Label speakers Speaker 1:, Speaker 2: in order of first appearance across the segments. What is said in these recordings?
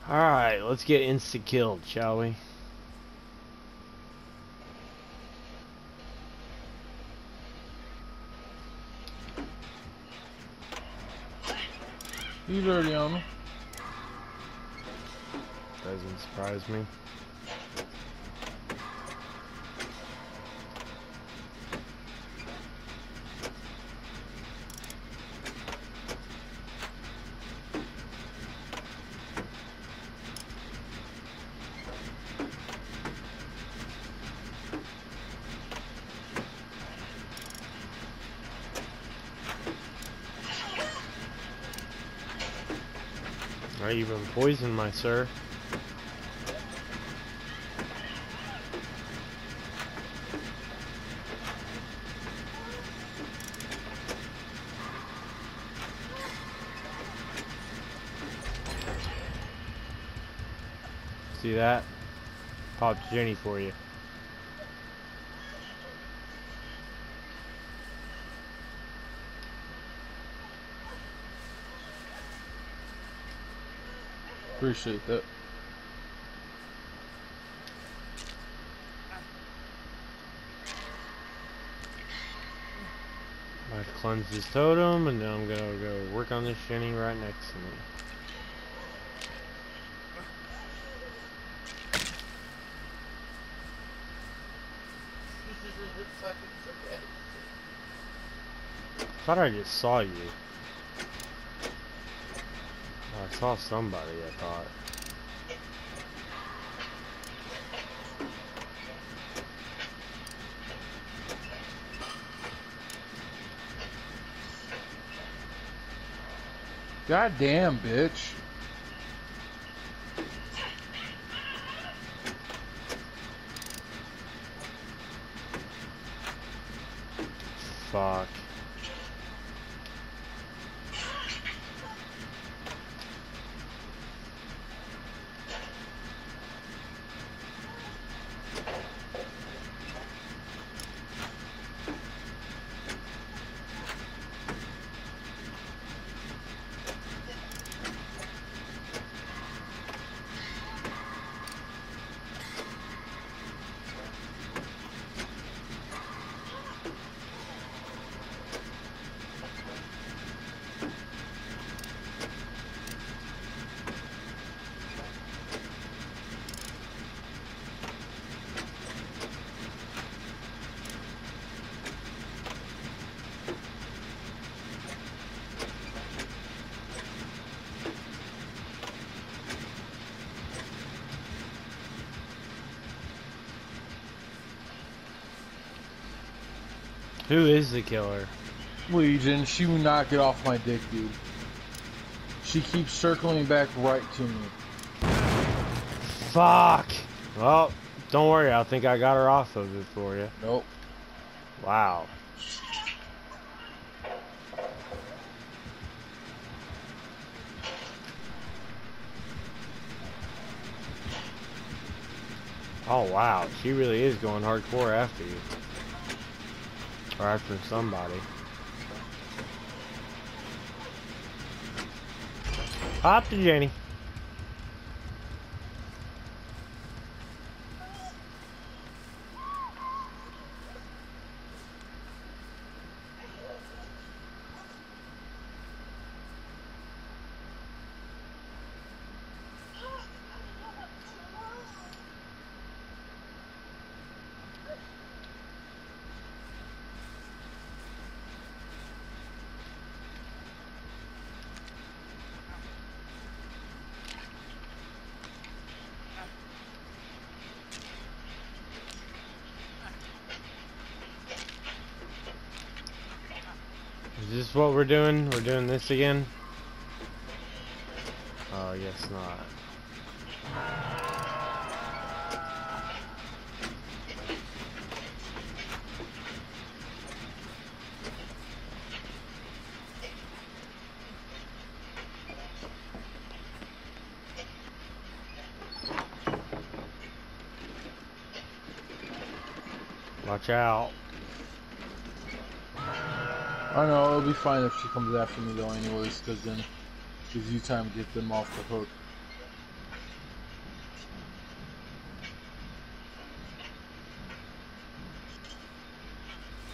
Speaker 1: Alright, let's get insta-killed, shall we?
Speaker 2: He's already on me.
Speaker 1: Doesn't surprise me. You've been poisoned, my sir. See that? Popped Jenny for you.
Speaker 2: Appreciate that.
Speaker 1: I cleanse this totem, and then I'm gonna go work on this Jenny right next to me. Thought I just saw you. I saw somebody, I thought.
Speaker 2: God damn, bitch.
Speaker 1: Fuck. Who is the killer?
Speaker 2: Legion, she will not get off my dick, dude. She keeps circling back right to me.
Speaker 1: Fuck! Well, don't worry, I think I got her off of it for you.
Speaker 2: Nope.
Speaker 1: Wow. Oh wow, she really is going hardcore after you. Or after somebody. Hop to Jenny. Is this what we're doing? We're doing this again? Oh, I guess not. Watch out.
Speaker 2: I know, it'll be fine if she comes after me though anyways, because then it gives you time to get them off the hook.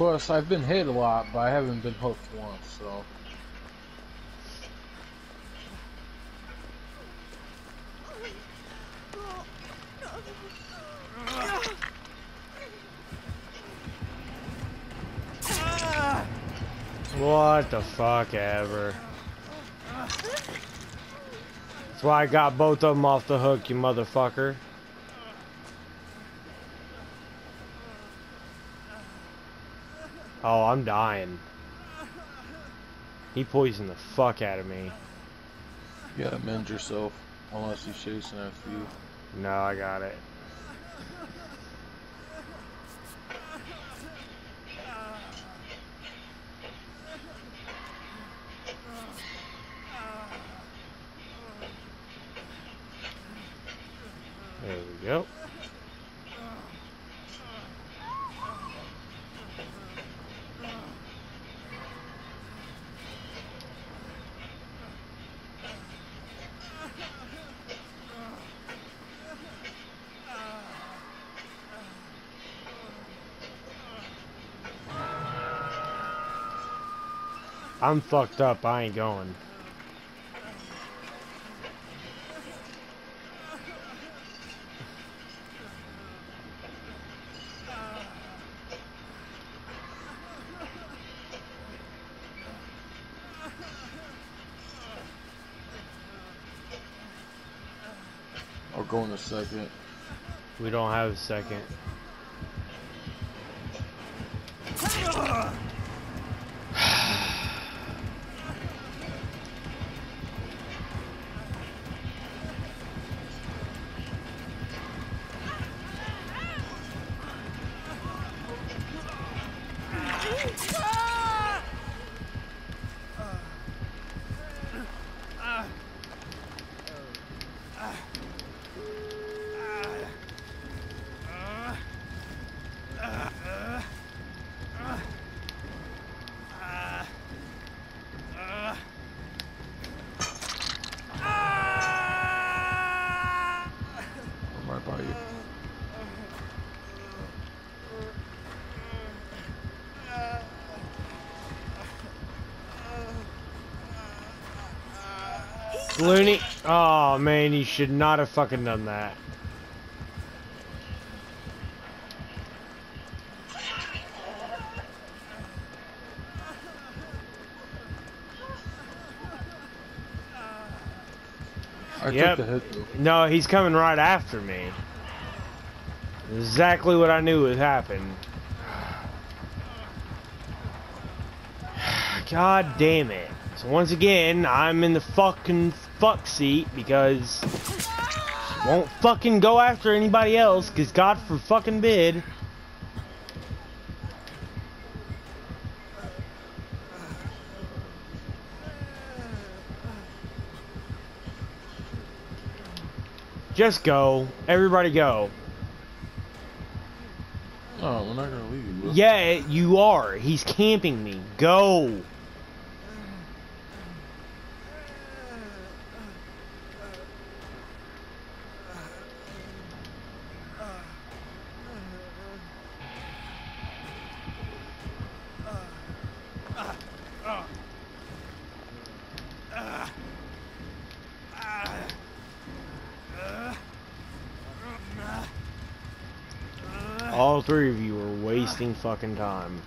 Speaker 2: Plus, I've been hit a lot, but I haven't been hooked once, so.
Speaker 1: What the fuck ever. That's why I got both of them off the hook, you motherfucker. Oh, I'm dying. He poisoned the fuck out of me.
Speaker 2: You gotta mend yourself, unless he's chasing after you.
Speaker 1: No, I got it. There we go. I'm fucked up, I ain't going.
Speaker 2: I'll go in a second.
Speaker 1: We don't have a second. Looney. Oh man, you should not have fucking done that.
Speaker 2: Took the hit though.
Speaker 1: No, he's coming right after me. Exactly what I knew would happen. God damn it. So once again, I'm in the fucking fuck seat because she won't fucking go after anybody else because God for fucking bid. Just go. Everybody go.
Speaker 2: Oh, we're not gonna leave you, bro.
Speaker 1: Yeah, you are. He's camping me. Go. All three of you are wasting fucking time.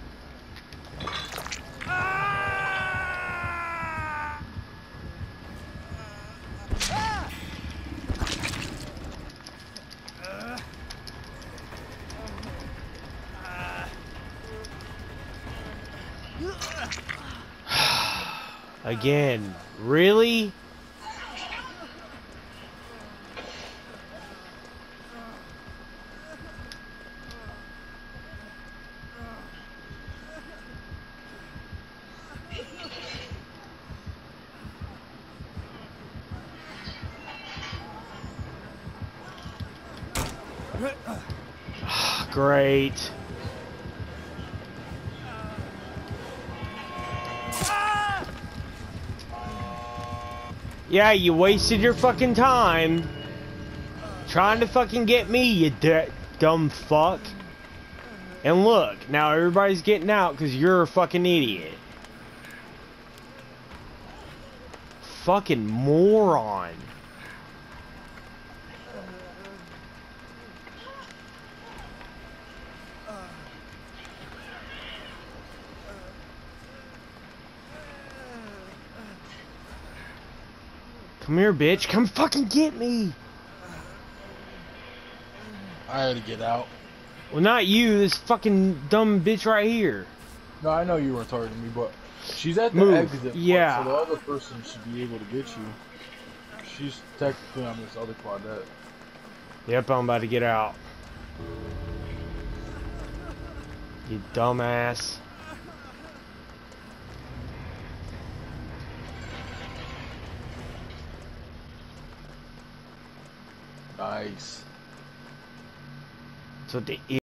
Speaker 1: Again, really? Great. Yeah, you wasted your fucking time trying to fucking get me, you dumb fuck. And look, now everybody's getting out because you're a fucking idiot. Fucking moron. Come here, bitch. Come fucking get me.
Speaker 2: I had to get out.
Speaker 1: Well, not you. This fucking dumb bitch right here.
Speaker 2: No, I know you weren't targeting me, but she's at the
Speaker 1: Move.
Speaker 2: exit point,
Speaker 1: Yeah.
Speaker 2: so the other person should be able to get you. She's technically on this other quadrant.
Speaker 1: Yep, I'm about to get out. You dumbass.
Speaker 2: Nice.
Speaker 1: So the